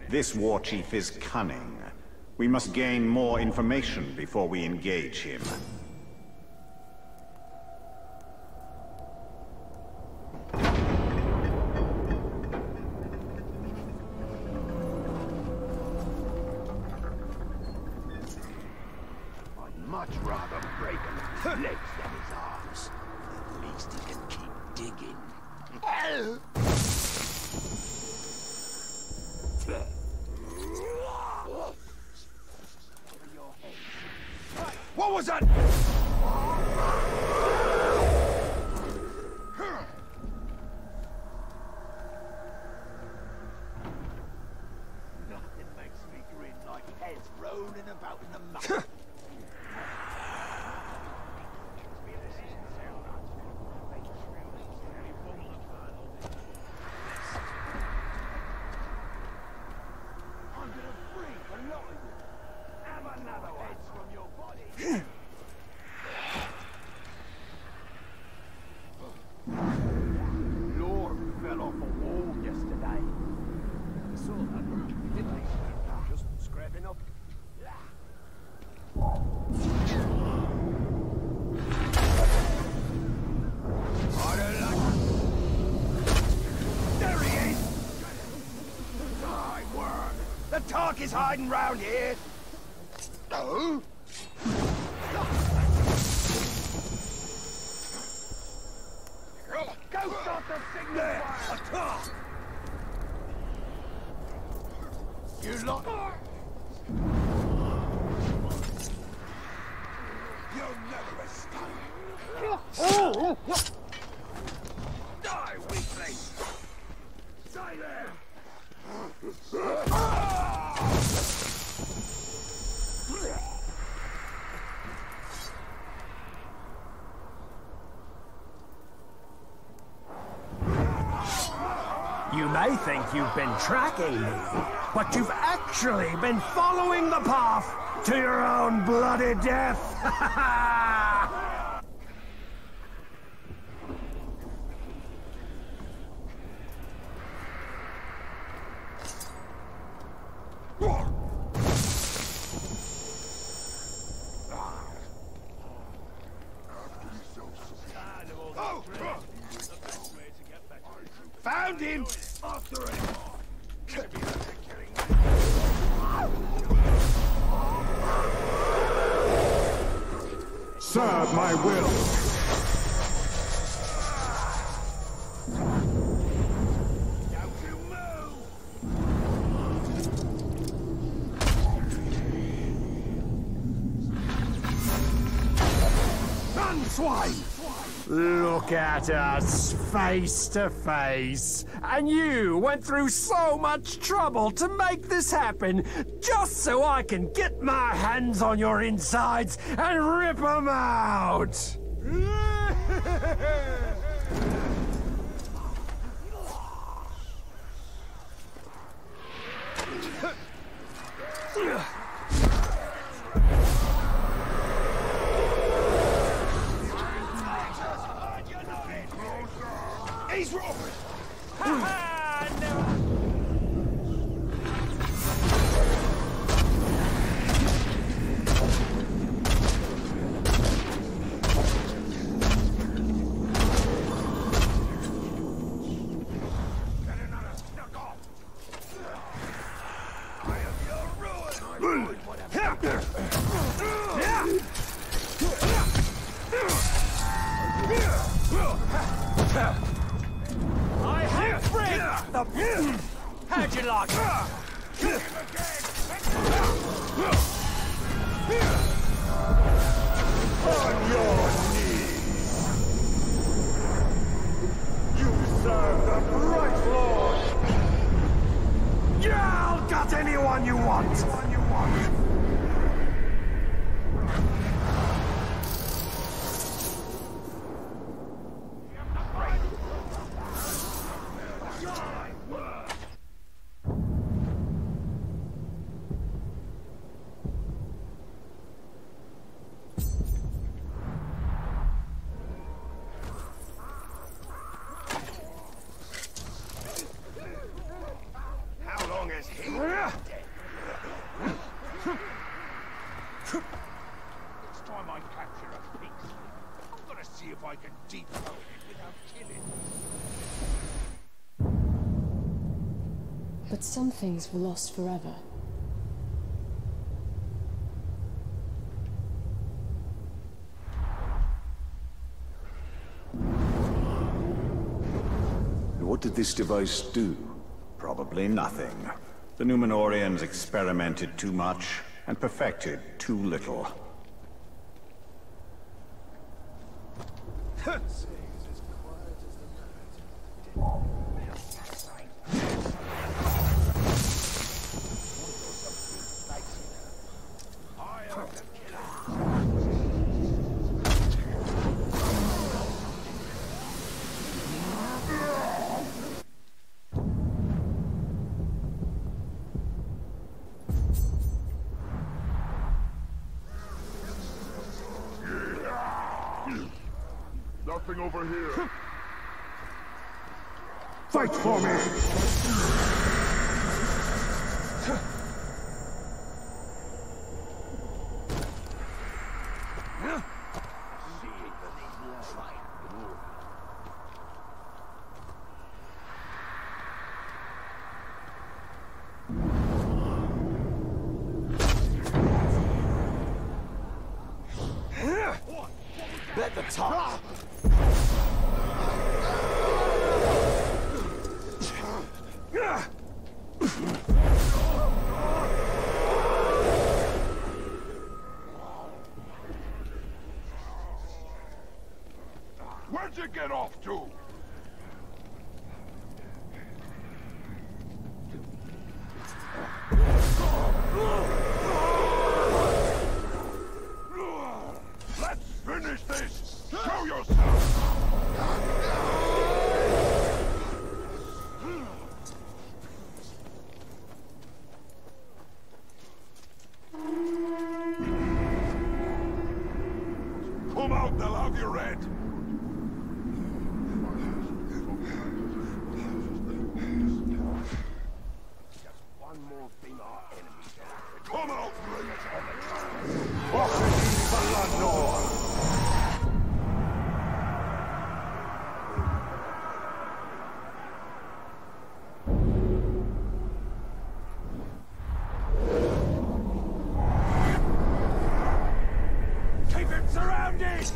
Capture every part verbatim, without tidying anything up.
This war chief is cunning. We must gain more information before we engage him. I'd much rather break his legs than his arms. At least he can keep digging. What was that? Nothing makes me grin like heads rolling about in the mud. Tark is hiding round here. Oh? Go start the signal fire! You lot... You'll never escape! Oh! Die, weakling! Stay there! You may think you've been tracking me, but you've actually been following the path to your own bloody death! Found him! After it! Serve my will! Don't you move! Run, swine! Look at us, face to face. And you went through so much trouble to make this happen, just so I can get my hands on your insides and rip them out! He's wrong! I have rigged the... How'd you like it? On your knees! You serve the Bright Lord! Yeah, I'll gut anyone you want! Anyone you want. I can dethrow it without killing. But some things were lost forever. What did this device do? Probably nothing. The Numenorians experimented too much and perfected too little. Nothing over here. Fight for me! Let the top. Where'd you get off to? Let's finish this! Show yourself! Come out, they'll have you red! Just one more thing our enemies have. Come out, Ranger! Oxygen Balador! Keep him surrounded!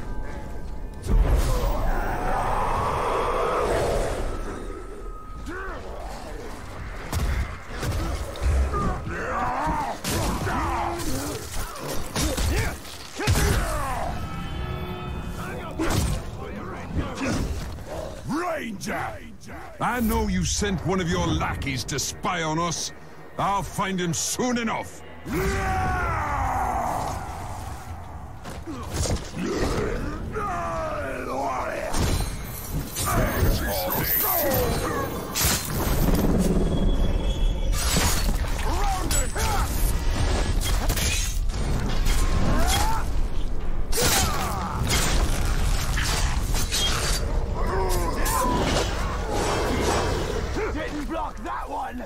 Ranger! I know you sent one of your lackeys to spy on us. I'll find him soon enough. Didn't block that one!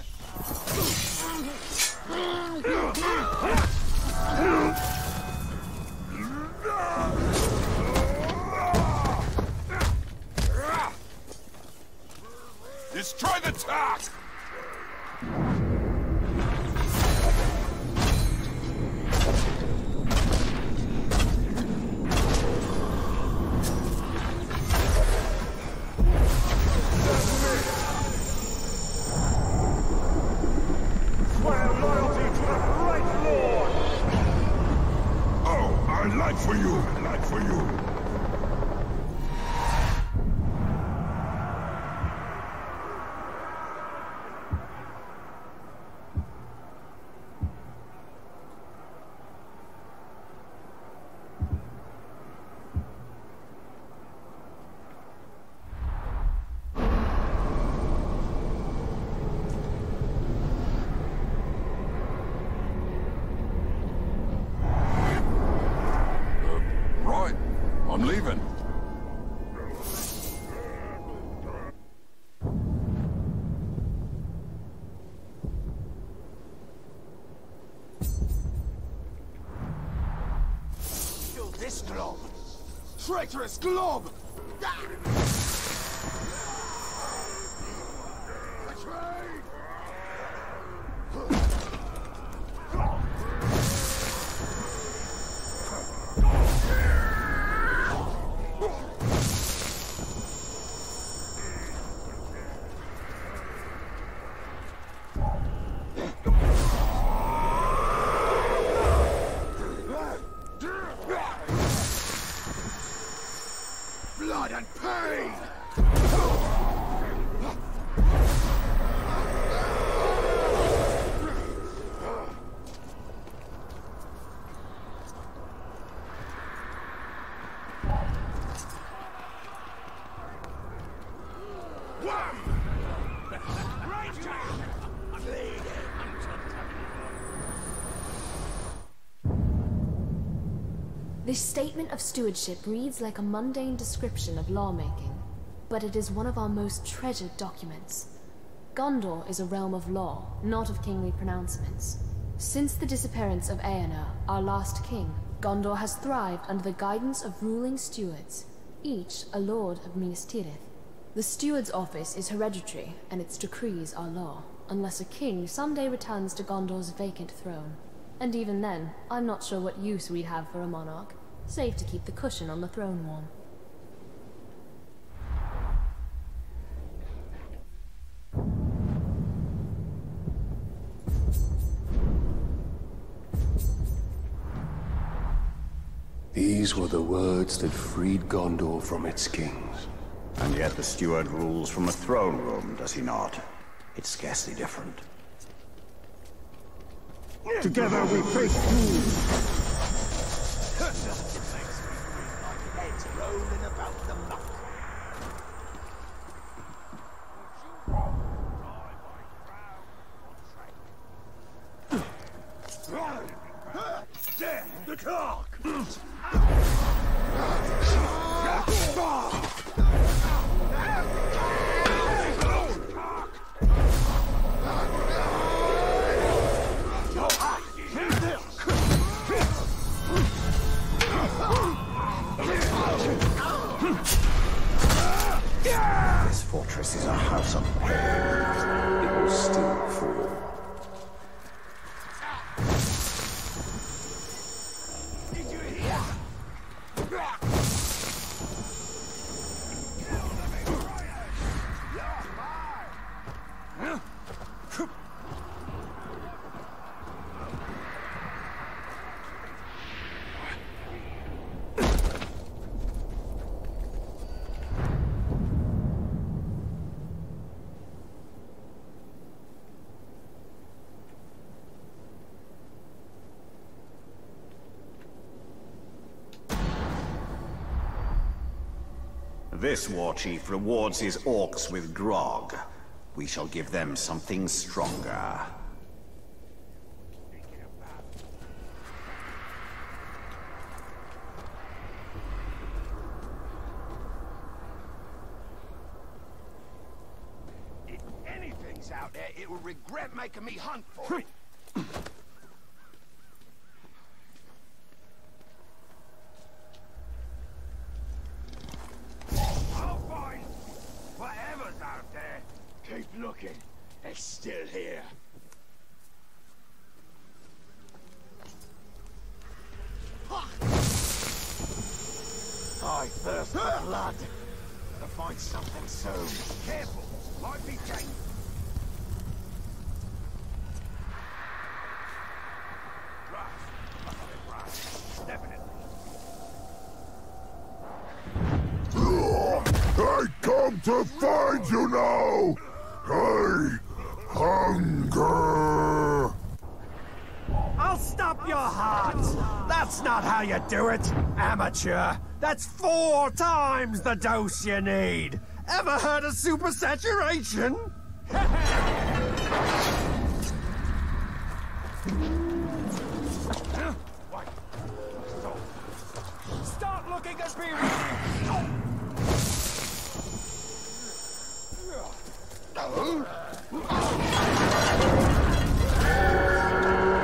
Destroy the top! Swear loyalty to the Great Lord! Oh, I'd like for you, I'd like for you. traitorous glob! Blood and pain! This statement of stewardship reads like a mundane description of lawmaking, but it is one of our most treasured documents. Gondor is a realm of law, not of kingly pronouncements. Since the disappearance of Eomer, our last king, Gondor has thrived under the guidance of ruling stewards, each a lord of Minas Tirith. The steward's office is hereditary, and its decrees are law, unless a king someday returns to Gondor's vacant throne. And even then, I'm not sure what use we'd have for a monarch, save to keep the cushion on the throne warm. These were the words that freed Gondor from its kings. And yet the steward rules from a throne room, does he not? It's scarcely different. Together we face doom. Heads rolling about the muck. There, the clock! This fortress is a house of pain. It will still fall. Did you hear? This war chief rewards his orcs with grog. We shall give them something stronger. If anything's out there, it will regret making me hunt for it. I'll find whatever's out there. Keep looking. It's still here. I thirst for blood. To find something soon. Careful. Might be dangerous. I come to find you now! I hunger! I'll stop your heart! That's not how you do it, amateur! That's four times the dose you need! Ever heard of supersaturation? Stop looking at me!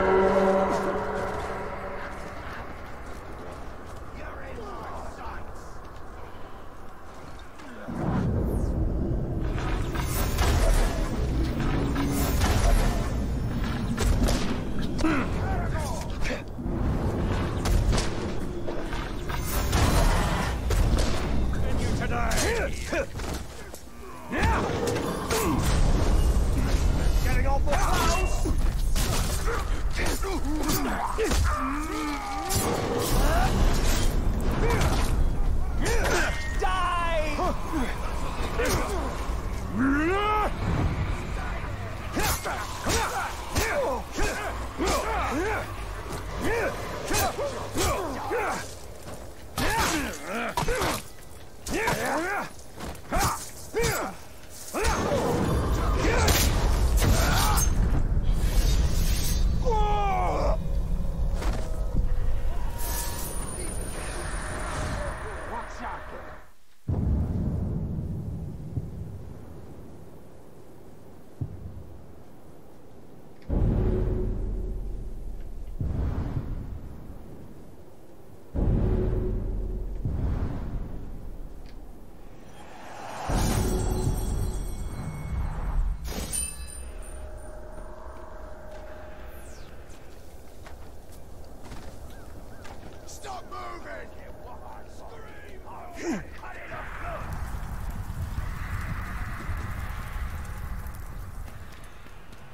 You're in my sights.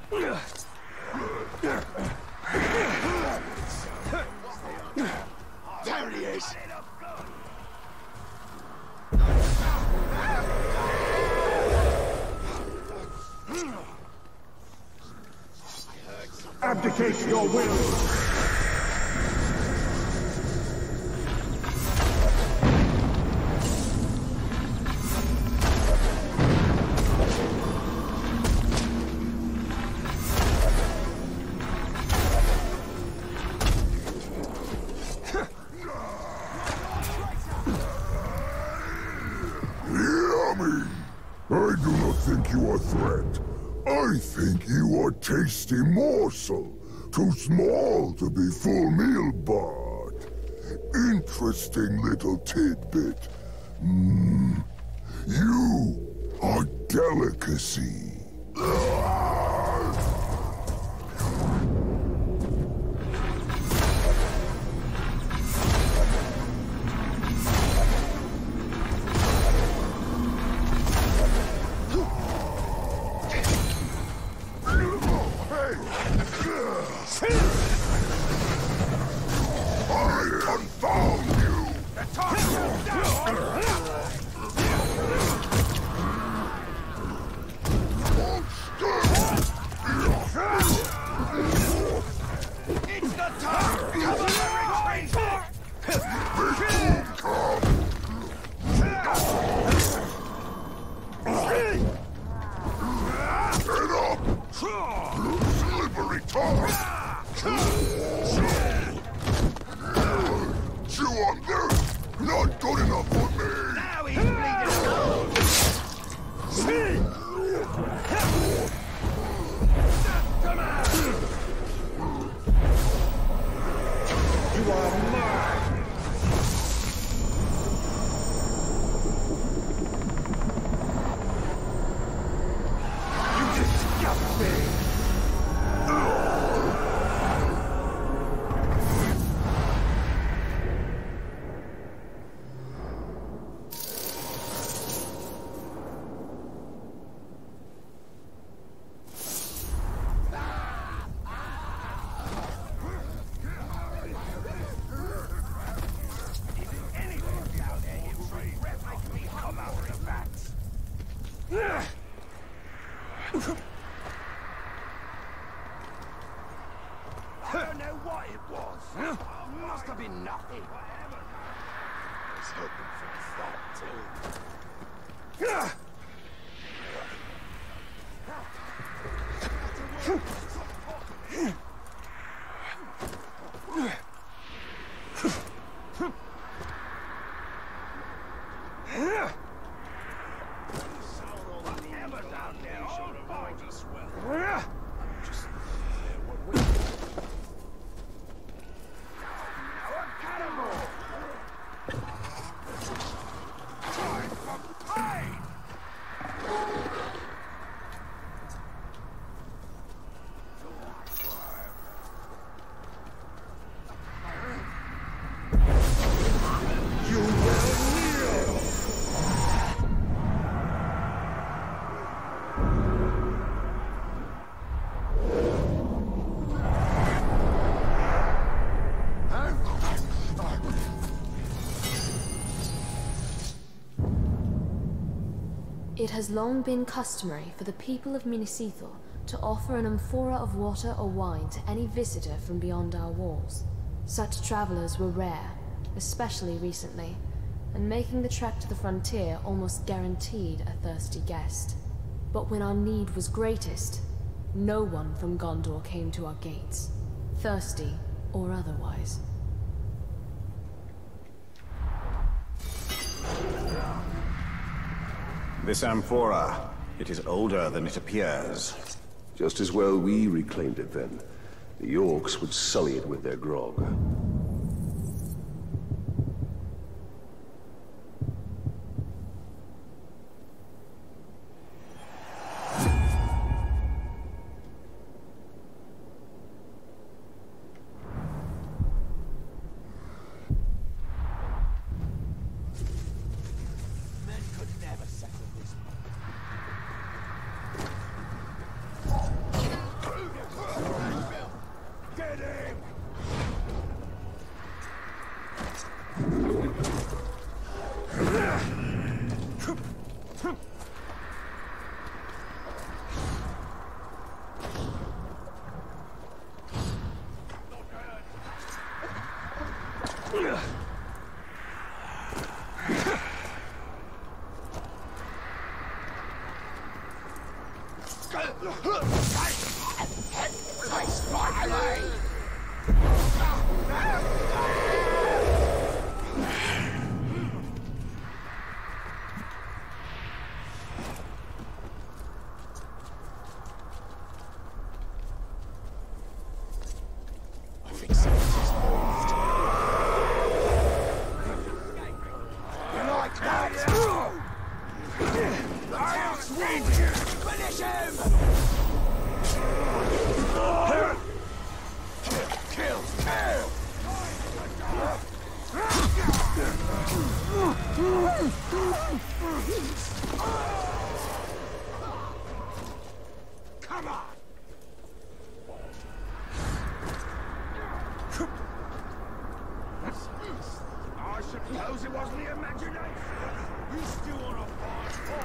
There he is! Abdicate your will! I do not think you are a threat. I think you are a tasty morsel. Too small to be full meal, but interesting little tidbit. Mm. You are delicacy. Slippery tongue! Chew on this! Not good enough for me! Now he's bleeding gold! Come on! You are mine! You disgust me! I don't know what it was. Must have been nothing. I was hoping for a thought, too. It has long been customary for the people of Minas Ithil to offer an amphora of water or wine to any visitor from beyond our walls. Such travelers were rare, especially recently, and making the trek to the frontier almost guaranteed a thirsty guest. But when our need was greatest, no one from Gondor came to our gates, thirsty or otherwise. This amphora, it is older than it appears. Just as well we reclaimed it then. The Orcs would sully it with their grog. Finish him! Kill! Kill! Come on! I suppose it wasn't the imagination. You still want to fight?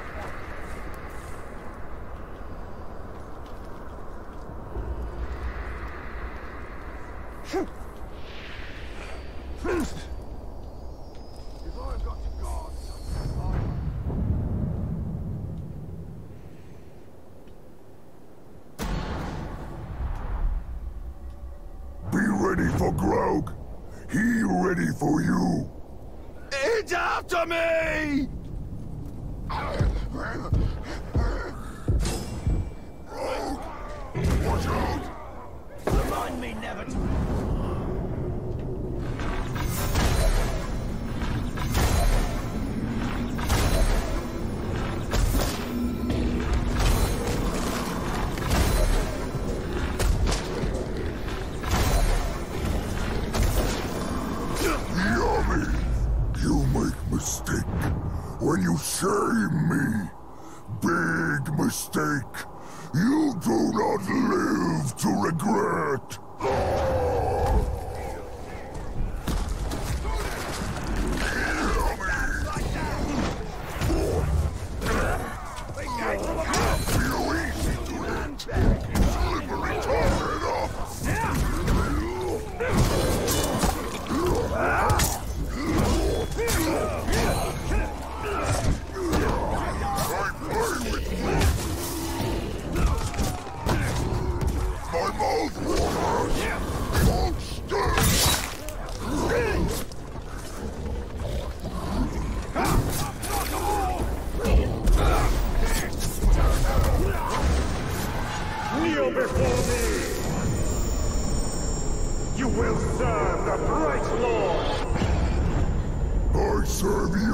If I've got to guard something, Be ready for Graug. He ready for you. it's after me! Watch out! Remind me never to... Yummy! You make mistake when you shame me. Big mistake. You do not live to regret. Feel easy to land. Slippery target. My mouth waters! Monster! Kneel before me! You will serve the Bright Lord! I serve you!